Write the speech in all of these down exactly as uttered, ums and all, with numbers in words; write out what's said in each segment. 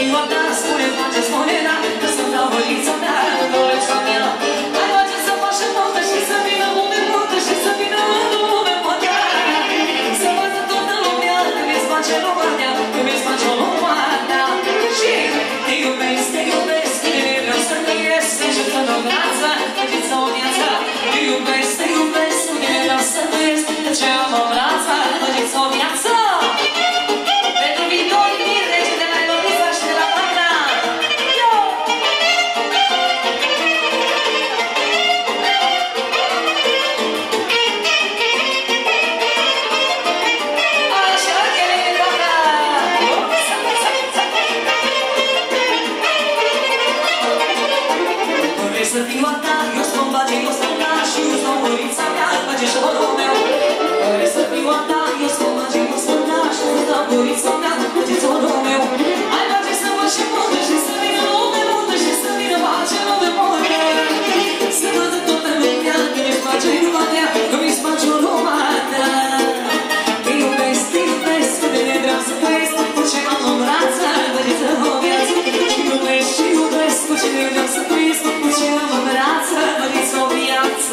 inima ta, spune, face, spune, da, că sunt favorița ta, favorița mea. Hai, face să faci multă și să vină lume multă și să vină lume multă. Să vadă toată lumea că mi-ți face lumea, că mi-ți face lumea. Și te iubesc, te iubesc, de vreau să trăiesc, și să-mi o viață, să o viață. Te iubesc, te iubesc, de vreau să trăiesc, ce am o viață, să o viață. Pentru viitorii miri, rege de la Eloisa și de la Magda. Yo! Așa că e doamna! Vrei să fiu a ta, eu spun bage, eu spun da, și eu spun mărița mea, bage și vorul meu. Vrei să fiu a ta, eu spun bage, eu spun da, și eu spun mărița mea, bage și vorul meu. Hai bage să mă și multă și să vină lume multă și să vină bage lume multă. Să vadă toată lumea că mi-ți face lumea, că mi-ți face lumea. Te iubesc, te iubesc, că de vreau să trăiesc, cu ce m-am în brață, bage să o viață. Și iubesc, și iubesc, cu ce vreau să trăiesc, cu ce m-am în brață, bage să o viață.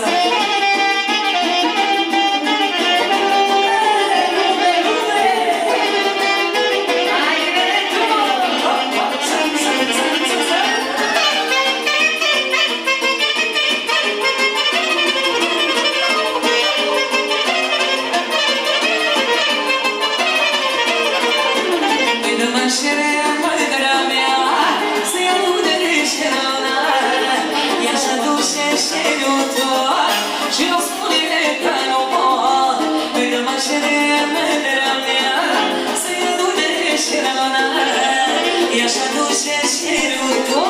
Așa duce și